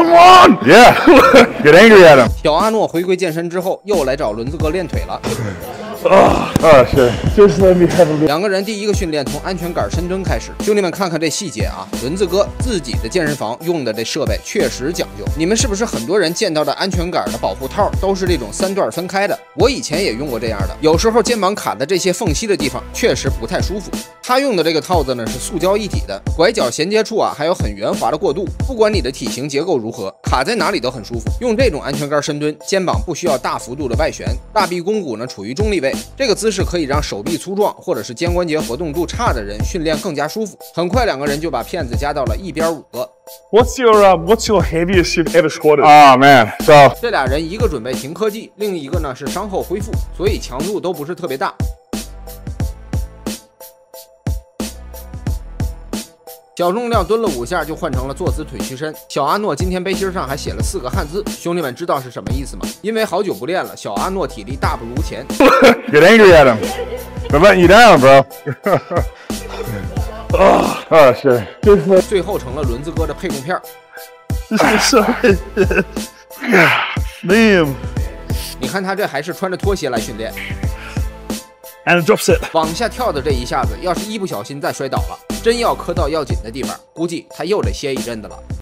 come on! Yeah, get angry at him. 小阿诺回归健身之后，又来找轮子哥练腿了。 Oh shit! Just let me have a look. 两个人第一个训练从安全杆深蹲开始。兄弟们，看看这细节啊！轮子哥自己的健身房用的这设备确实讲究。你们是不是很多人见到的安全杆的保护套都是这种3段分开的？我以前也用过这样的，有时候肩膀卡的这些缝隙的地方确实不太舒服。他用的这个套子呢是塑胶一体的，拐角衔接处啊还有很圆滑的过渡，不管你的体型结构如何，卡在哪里都很舒服。用这种安全杆深蹲，肩膀不需要大幅度的外旋，大臂肱骨呢处于中立位，这个姿势可以让手臂粗壮或者是肩关节活动度差的人训练更加舒服。很快两个人就把片子加到了1边5个。 What's your heaviest you've ever squatted? Oh man, so 这俩人一个准备停科技，另一个呢是伤后恢复，所以强度都不是特别大。小重量蹲了5下就换成了坐姿腿屈伸。小阿诺今天背心上还写了4个汉字，兄弟们知道是什么意思吗？因为好久不练了，小阿诺体力大不如前。 get angry at him. I'm letting you down, bro. Oh shit! 最后成了轮子哥的配重片。 Damn. 你看他这还是穿着拖鞋来训练。 And a drop set. 往下跳的这一下子，要是一不小心再摔倒了，真要磕到要紧的地方，估计他又得歇一阵子了。